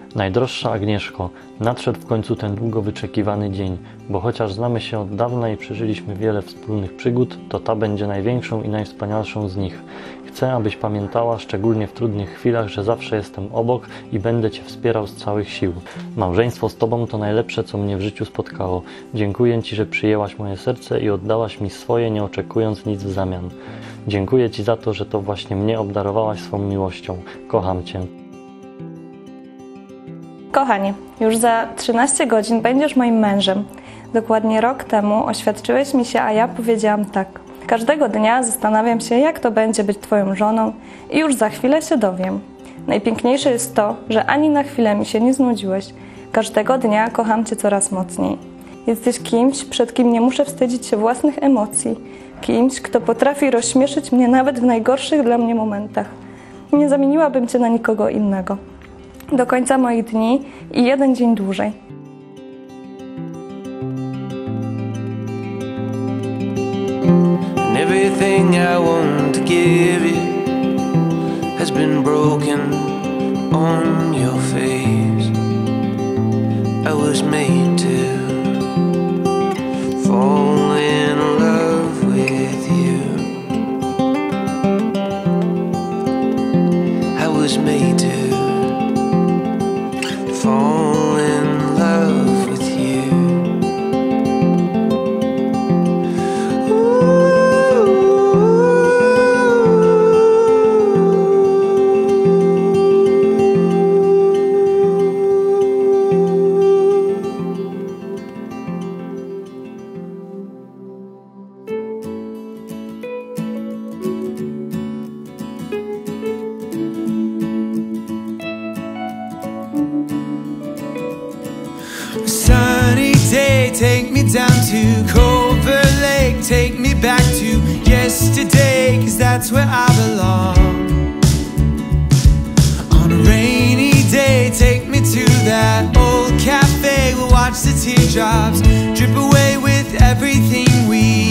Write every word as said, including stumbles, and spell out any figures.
Najdroższa Agnieszko, nadszedł w końcu ten długo wyczekiwany dzień, bo chociaż znamy się od dawna i przeżyliśmy wiele wspólnych przygód, to ta będzie największą i najwspanialszą z nich. Chcę, abyś pamiętała, szczególnie w trudnych chwilach, że zawsze jestem obok i będę Cię wspierał z całych sił. Małżeństwo z Tobą to najlepsze, co mnie w życiu spotkało. Dziękuję Ci, że przyjęłaś moje serce i oddałaś mi swoje, nie oczekując nic w zamian. Dziękuję Ci za to, że to właśnie mnie obdarowałaś swą miłością. Kocham Cię. Kochanie, już za trzynaście godzin będziesz moim mężem. Dokładnie rok temu oświadczyłeś mi się, a ja powiedziałam tak. Każdego dnia zastanawiam się, jak to będzie być Twoją żoną i już za chwilę się dowiem. Najpiękniejsze jest to, że ani na chwilę mi się nie znudziłeś. Każdego dnia kocham Cię coraz mocniej. Jesteś kimś, przed kim nie muszę wstydzić się własnych emocji. Kimś, kto potrafi rozśmieszyć mnie nawet w najgorszych dla mnie momentach. Nie zamieniłabym Cię na nikogo innego. Do końca moich dni i jeden dzień dłużej. Everything I want to give you has been broken on your face. I was made to fall in love with you. I was made to fall in love with you. Sunny day, take me down to Culver Lake. Take me back to yesterday, 'cause that's where I belong. On a rainy day, take me to that old cafe. We'll watch the teardrops drip away with everything we